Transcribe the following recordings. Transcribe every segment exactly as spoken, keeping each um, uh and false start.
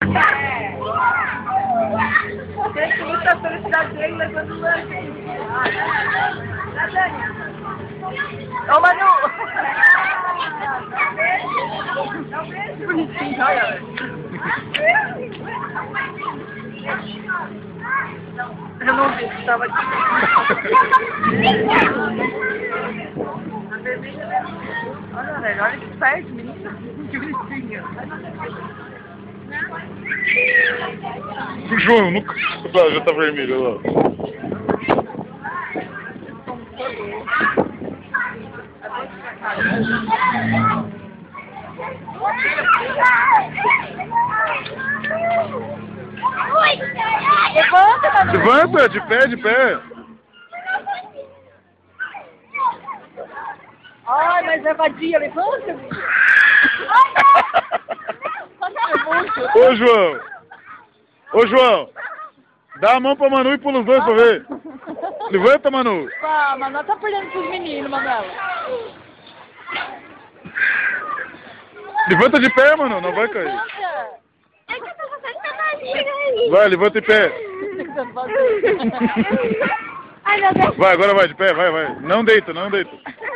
Tem que muita felicidade dele levando o lanche. Ô, Manu! Que bonitinho, olha. Eu não vi, estava aqui. Olha, velho, olha que perto, menina. Que bonitinho. O João, nunca... Já tá vermelho, olha lá. Levanta, Manu. Levanta, de pé, de pé. Ai, mas é vadia, levanta. Ô, João. Ô, João. Dá a mão pra Manu e pula os dois pra ver. Levanta, Manu. Ah, Manu tá perdendo pros meninos, Manuela. Levanta de pé, Manu, não vai cair. Vai, levanta em pé. Ai, meu Deus. Vai, agora vai de pé, vai, vai. Não deita, não deita.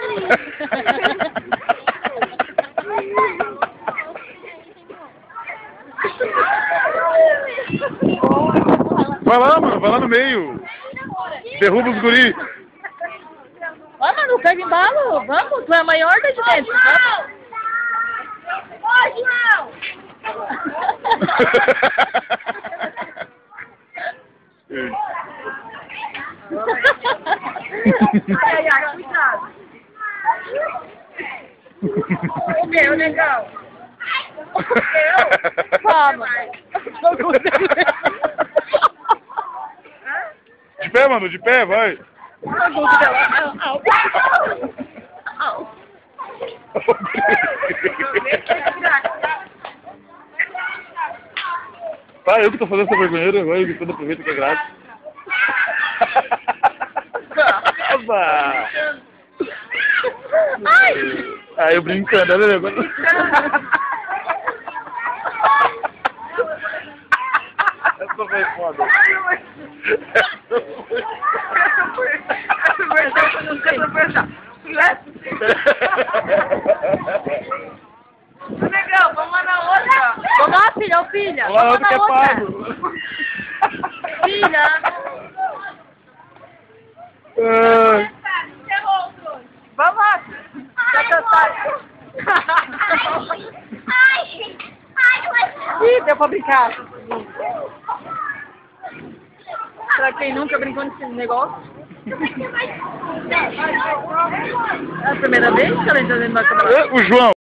Vai lá, mano, vai lá no meio. Derruba os guri. Vai, Manu, pega embalo. Vamos, tu é a maior da de dentro. Vamos. Ô, João! Ai, ai, ai, cuidado. O meu, negão. O meu? Calma. De pé, mano, de pé, vai. Tá, eu que tô fazendo essa vergonheira, agora eu quando aproveita que é grátis. Ai! Ah, eu brincando, olha agora. Essa foi foda. Essa foi. Essa foi. Essa foi. Essa foi. Legal, vamos lá na outra. Vamos lá, filha, ô filha. Vamos lá, Vamos outra que é na outra. pago. Filha. Ai. Vamos lá. Ih, deu pra brincar. Pra quem nunca brincou nesse negócio. É a primeira vez que ela entra dentro da câmera? O João.